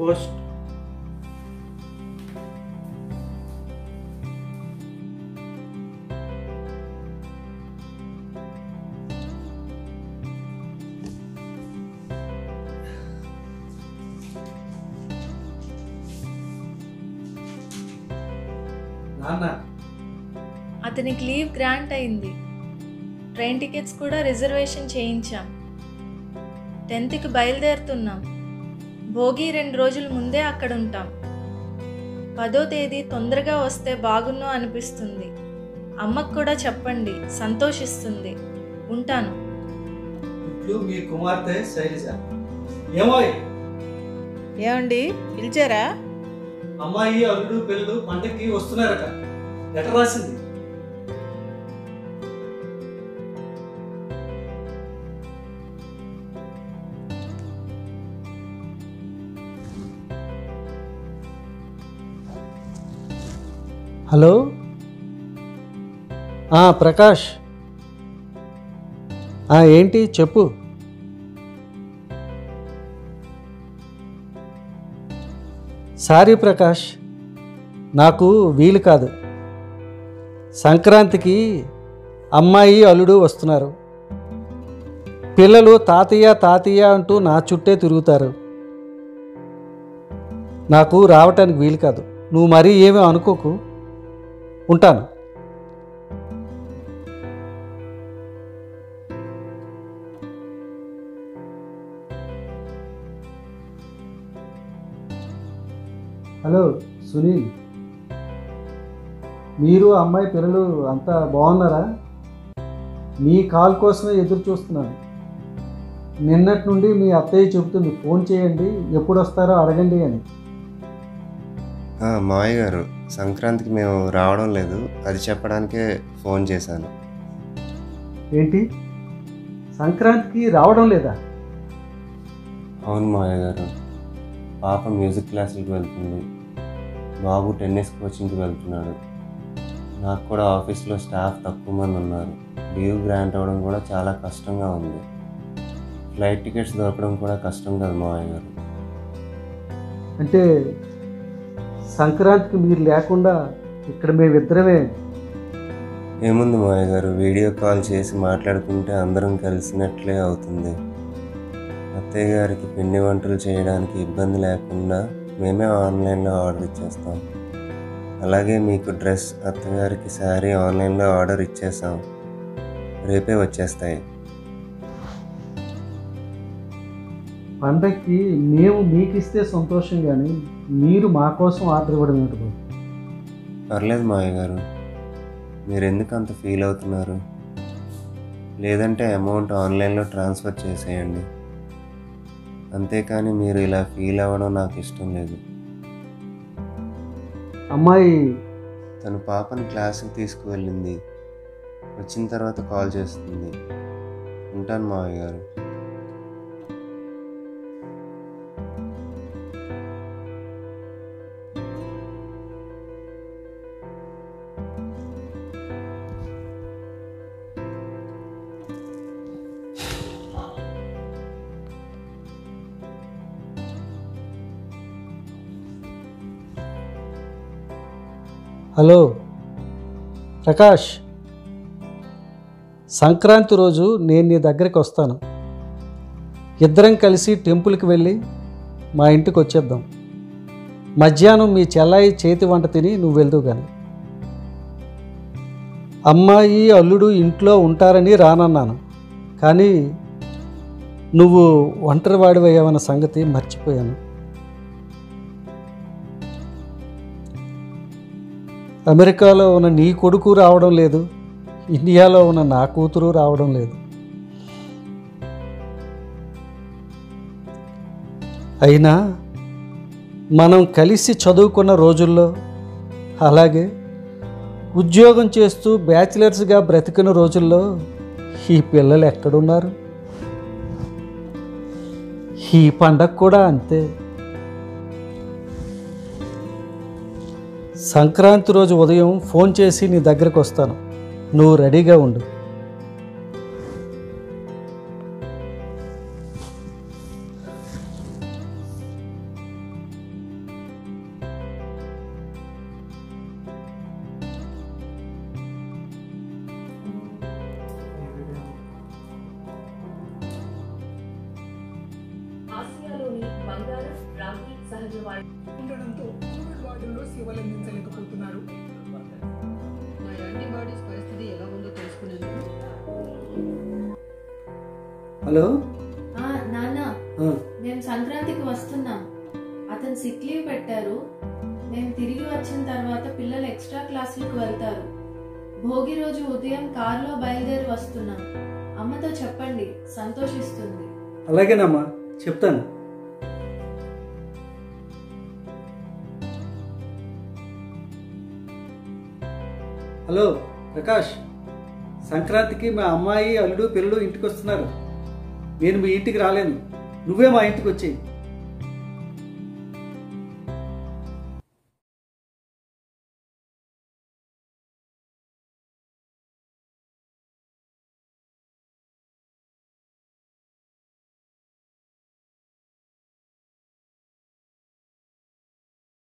Post. నాన్న, అతనికి leave grant అయింది. ట్రైన్ టికెట్స్ కూడా రిజర్వేషన్ చేయించాం. 10th బయలుదేరుతున్నాం. భోగి 2 రోజుల ముందే అక్కడ ఉంటాం. 10వ తేదీ తొందరగా వస్తే బాగున్ను అనిపిస్తుంది. అమ్మకు కూడా చెప్పండి, సంతోషిస్తుంది. ఉంటాను. ఇట్లు మీ కుమార్తె శైలజ. ఏమోయ్, ఏమండి పిలిచారా? అమ్మాయి అల్లుడు పిల్లలు పండక్కి వస్తున్నారట. లెటర్ రాసింది. హలో, ప్రకాష్. ఏంటి చెప్పు. సారీ ప్రకాష్, నాకు వీలు కాదు. సంక్రాంతికి అమ్మాయి అల్లుడు వస్తున్నారు. పిల్లలు తాతయ్య తాతయ్య అంటూ నా చుట్టే తిరుగుతారు. నాకు రావటానికి వీలు కాదు. నువ్వు మరీ ఏమీ అనుకోకు. ఉంటాను. హలో సునీల్, మీరు అమ్మాయి పిల్లలు అంతా బాగున్నారా? మీ కాల్ కోసమే ఎదురు చూస్తున్నాను. నిన్నటి నుండి మీ అత్తయ్య చెబుతుంది ఫోన్ చేయండి, ఎప్పుడు వస్తారో అడగండి అని. మావయ్య గారు, సంక్రాంతికి మేము రావడం లేదు, అది చెప్పడానికే ఫోన్ చేశాను. ఏంటి, సంక్రాంతికి రావడం లేదా? అవును మావయ్య గారు, పాప మ్యూజిక్ క్లాసులకు వెళ్తుంది, బాబు టెన్నిస్ కోచింగ్కి వెళ్తున్నాడు. నాకు కూడా ఆఫీస్లో స్టాఫ్ తక్కువ మంది ఉన్నారు. లీవ్ గ్రాంట్ అవ్వడం కూడా చాలా కష్టంగా ఉంది. ఫ్లైట్ టికెట్స్ దొరకడం కూడా కష్టం కదా మావయ్య గారు. అంటే సంక్రాంతికి మీరు లేకుండా ఇక్కడ మేమిద్దరమే. ఏముంది మావయ్య గారు, వీడియో కాల్ చేసి మాట్లాడుకుంటే అందరం కలిసినట్లే అవుతుంది. అత్తయ్య గారికి పిండి వంటలు చేయడానికి ఇబ్బంది లేకుండా మేమే ఆన్లైన్లో ఆర్డర్ ఇచ్చేస్తాం. అలాగే మీకు డ్రెస్, అత్తగారికి శారీ ఆన్లైన్లో ఆర్డర్ ఇచ్చేసాం, రేపే వచ్చేస్తాయి. పండక్కి మేము మీకు ఇస్తే సంతోషం, కానీ మీరు మా కోసం ఆర్డర్ ఇవ్వడం ఏంటి? పర్లేదు మావయ్య గారు, మీరు ఎందుకు అంత ఫీల్ అవుతున్నారు? లేదంటే అమౌంట్ ఆన్లైన్లో ట్రాన్స్ఫర్ చేసేయండి. అంతేకాని మీరు ఇలా ఫీల్ అవ్వడం నాకు ఇష్టం లేదు. అమ్మాయి తను పాపని క్లాస్కి తీసుకువెళ్ళింది, వచ్చిన తర్వాత కాల్ చేస్తుంది. ఉంటాను మావయ్య గారు. హలో ప్రకాష్, సంక్రాంతి రోజు నేను నీ దగ్గరికి వస్తాను. ఇద్దరం కలిసి టెంపుల్కి వెళ్ళి మా ఇంటికి వచ్చేద్దాం. మధ్యాహ్నం మీ చెల్లాయి చేతి వంట తిని నువ్వు వెళ్దువు. కానీ అమ్మాయి అల్లుడు ఇంట్లో ఉంటారని రానన్నాను, కానీ నువ్వు ఒంటరి వాడివయ్యావన్న సంగతి మర్చిపోయాను. అమెరికాలో ఉన్న నీ కొడుకు రావడం లేదు, ఇండియాలో ఉన్న నా కూతురు రావడం లేదు. అయినా మనం కలిసి చదువుకున్న రోజుల్లో, అలాగే ఉద్యోగం చేస్తూ బ్యాచిలర్స్గా బ్రతికిన రోజుల్లో ఈ పిల్లలు ఎక్కడున్నారు? ఈ పండగ కూడా అంతే. సంక్రాంతి రోజు ఉదయం ఫోన్ చేసి నీ దగ్గరకు వస్తాను, నువ్వు రెడీగా ఉండు. ఆసియాలోని బంగారం, రాగి, సహజ వాయు ఉండడంతో కోవిడ్ వార్డుల్లో సేవలు అందించలేకపోతున్నారు. మా యాంటీబాడీస్ పరిస్థితి ఎలా ఉందో తెలుసుకునేందుకు. హలో నాన్న, మేము సంక్రాంతికి వస్తున్నాం. అతను సిక్ లీవ్ పెట్టారు. మేము తిరిగి వచ్చిన తర్వాత పిల్లలు ఎక్స్ట్రా క్లాసులకు వెళ్తారు. భోగి రోజు ఉదయం కారులో బయలుదేరి వస్తున్నాం. అమ్మతో చెప్పండి, సంతోషిస్తుంది. అలాగేనమ్మా, చెప్తాను. హలో ప్రకాష్, సంక్రాంతికి మా అమ్మాయి, అల్లుడు, పిల్లలు ఇంటికి వస్తున్నారు. నేను మీ ఇంటికి రాలేను, నువ్వే మా ఇంటికి వచ్చేయి.